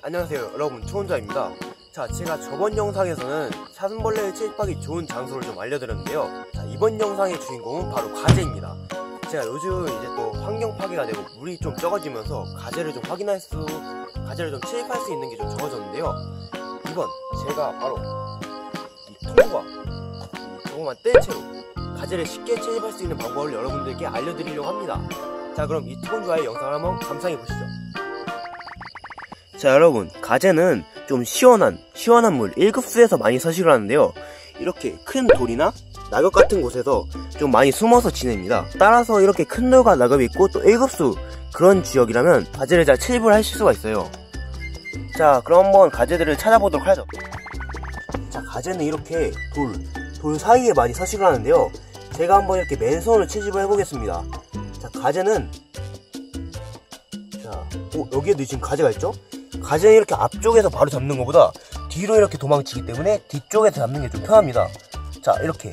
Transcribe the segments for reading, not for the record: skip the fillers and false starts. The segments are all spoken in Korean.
안녕하세요 여러분, 초혼자입니다. 자, 제가 저번 영상에서는 사슴벌레를 채집하기 좋은 장소를 좀 알려드렸는데요. 자, 이번 영상의 주인공은 바로 가재입니다. 제가 요즘 이제 또 환경 파괴가 되고 물이 좀 적어지면서 가재를 좀 채집할 수 있는 게 좀 적어졌는데요. 이번 제가 바로 이 통과 조그만 떼채로 가재를 쉽게 채집할 수 있는 방법을 여러분들께 알려드리려고 합니다. 자, 그럼 이 투건주와의 영상을 한번 감상해 보시죠. 자, 여러분, 가재는 좀 시원한 물 1급수에서 많이 서식을 하는데요. 이렇게 큰 돌이나 낙엽 같은 곳에서 좀 많이 숨어서 지냅니다. 따라서 이렇게 큰 돌과 낙엽이 있고 또 1급수 그런 지역이라면 가재를 잘 채집을 하실 수가 있어요. 자, 그럼 한번 가재들을 찾아보도록 하죠. 자, 가재는 이렇게 돌 사이에 많이 서식을 하는데요. 제가 한번 이렇게 맨손으로 채집을 해보겠습니다. 자, 가재는 여기에도 지금 가재가 있죠? 가재는 이렇게 앞쪽에서 바로 잡는 것보다 뒤로 이렇게 도망치기 때문에 뒤쪽에서 잡는 게 좀 편합니다. 자, 이렇게.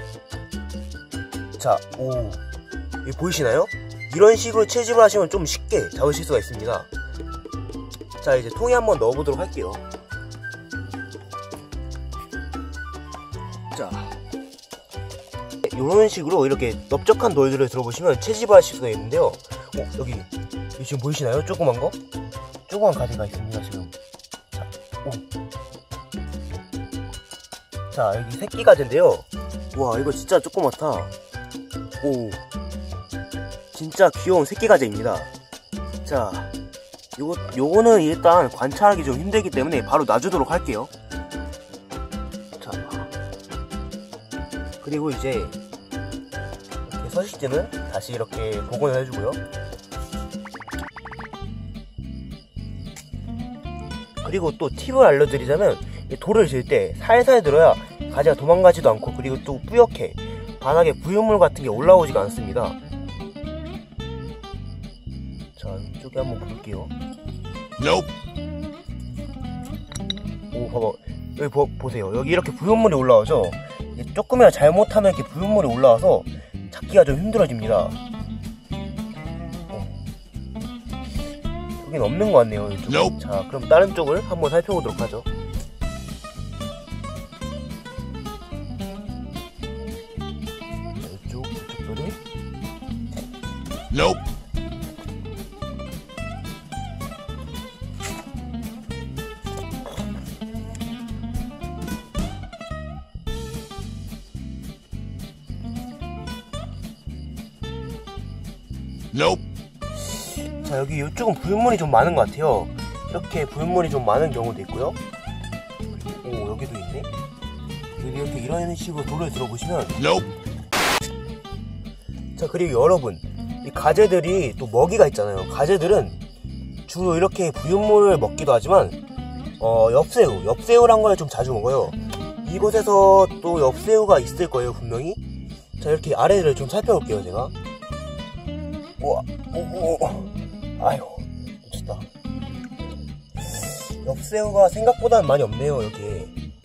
자, 여기 보이시나요? 이런 식으로 채집을 하시면 좀 쉽게 잡으실 수가 있습니다. 자, 이제 통에 한번 넣어보도록 할게요. 자, 이런 식으로 이렇게 넓적한 돌들을 들어보시면 채집을 하실 수가 있는데요. 여기 지금 보이시나요? 조그만 거? 조그만 가재가 있습니다, 지금. 자, 여기 새끼 가재인데요. 와, 이거 진짜 조그맣다. 진짜 귀여운 새끼 가재입니다. 자, 요거는 일단 관찰하기 좀 힘들기 때문에 바로 놔주도록 할게요. 자, 그리고 이제 이렇게 서식지는 다시 이렇게 복원을 해주고요. 그리고 또 팁을 알려드리자면, 돌을 질 때 살살 들어야 가재가 도망가지도 않고, 그리고 또 뿌옇게 바닥에 부유물 같은 게 올라오지가 않습니다. 자, 이쪽에 한번 볼게요. 봐봐. 여기 보세요. 여기 이렇게 부유물이 올라오죠? 조금이라도 잘못하면 이렇게 부유물이 올라와서 찾기가 좀 힘들어집니다. 여긴 없는 것 같네요, 이쪽. 자, 그럼 다른 쪽을 한번 살펴보도록 하죠. 자, 이쪽들을. 자, 여기 이쪽은 부유물이 좀 많은 것 같아요. 이렇게 부유물이 좀 많은 경우도 있고요. 여기도 있네. 이렇게 이런 식으로 돌을 들어보시면. 자, 그리고 여러분, 이 가재들이 또 먹이가 있잖아요. 가재들은 주로 이렇게 부유물을 먹기도 하지만 엽새우란 걸 좀 자주 먹어요. 이곳에서 또 엽새우가 있을 거예요, 분명히. 자, 이렇게 아래를 좀 살펴볼게요, 제가. 우와, 아휴, 미쳤다. 엽새우가 생각보다는 많이 없네요, 여기에.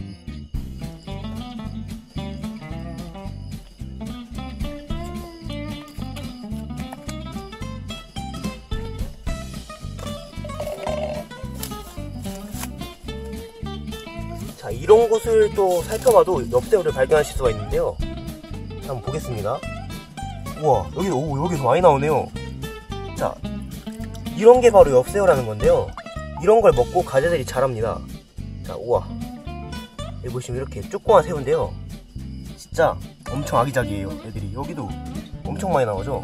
자, 이런 곳을 또 살펴봐도 엽새우를 발견하실 수가 있는데요. 자, 한번 보겠습니다. 우와, 여기서 많이 나오네요. 자, 이런 게 바로 엽새우라는 건데요. 이런 걸 먹고 가재들이 자랍니다. 자, 우와. 여기 보시면 이렇게 조그만 새우인데요. 진짜 엄청 아기자기해요, 애들이. 여기도 엄청 많이 나오죠?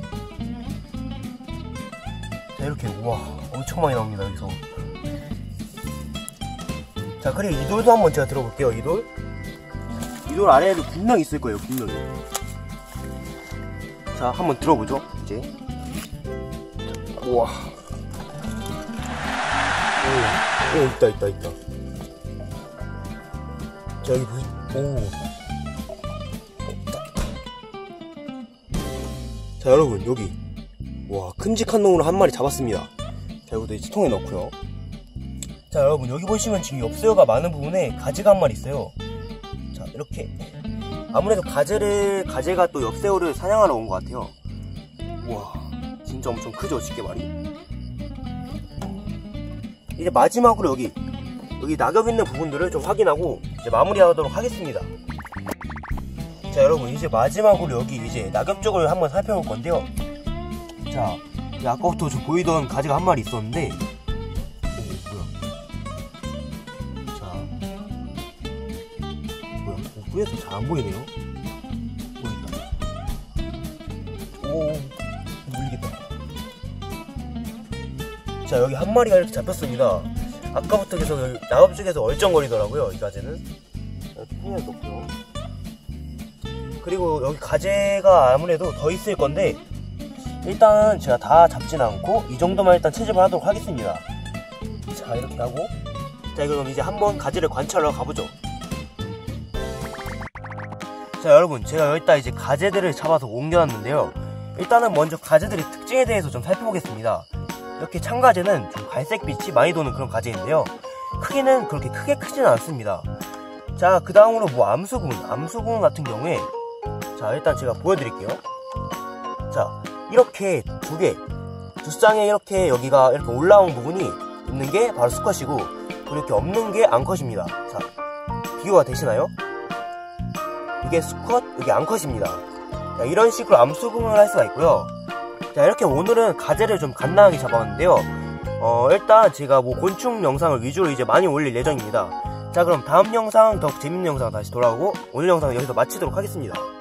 자, 이렇게, 우와, 엄청 많이 나옵니다, 여기서. 자, 그리고 이 돌도 한번 제가 들어볼게요, 이 돌. 이 돌 아래에도 분명히 있을 거예요, 분명히. 자, 한번 들어보죠, 이제. 우와. 있다. 자, 여기 자, 여러분, 여기. 와, 큼직한 놈으로 한 마리 잡았습니다. 자, 이것도 이제 통에 넣고요. 자, 여러분, 여기 보시면 지금 엽새우가 많은 부분에 가재가 한 마리 있어요. 자, 이렇게. 아무래도 가재가 또 엽새우를 사냥하러 온 것 같아요. 우와, 진짜 엄청 크죠, 집게말이. 이제 마지막으로 여기 낙엽 있는 부분들을 좀 확인하고 이제 마무리하도록 하겠습니다. 자, 여러분, 이제 마지막으로 여기 이제 낙엽 쪽을 한번 살펴볼 건데요. 자, 아까부터 좀 보이던 가지가 한 마리 있었는데, 뭐야? 자, 뭐야? 뿌에서 잘 안 보이네요. 보인다. 오, 물리겠다. 자, 여기 한 마리가 이렇게 잡혔습니다. 아까부터 계속 낙엽 쪽에서 얼쩡거리더라고요, 이 가재는. 이렇게 풍년을 놓고요. 그리고 여기 가재가 아무래도 더 있을 건데, 일단 제가 다 잡진 않고 이 정도만 일단 채집을 하도록 하겠습니다. 자, 이렇게 하고, 자, 그럼 이제 한번 가재를 관찰하러 가보죠. 자, 여러분, 제가 여기다 이제 가재들을 잡아서 옮겨놨는데요. 일단은 먼저 가재들의 특징에 대해서 좀 살펴보겠습니다. 이렇게 참가재는 좀 갈색빛이 많이 도는 그런 가재인데요, 크기는 그렇게 크게 크지는 않습니다. 자, 그 다음으로 뭐 암수군 같은 경우에, 자, 일단 제가 보여드릴게요. 자, 이렇게 두 쌍에 이렇게 여기가 이렇게 올라온 부분이 있는 게 바로 수컷이고, 이렇게 없는 게 암컷입니다. 자, 비교가 되시나요? 이게 수컷, 이게 암컷입니다. 자, 이런 식으로 암수궁을 할 수가 있고요. 자, 이렇게 오늘은 가재를 좀 간단하게 잡아왔는데요. 일단 제가 뭐 곤충 영상을 위주로 이제 많이 올릴 예정입니다. 자, 그럼 다음 영상, 더 재밌는 영상 다시 돌아오고, 오늘 영상은 여기서 마치도록 하겠습니다.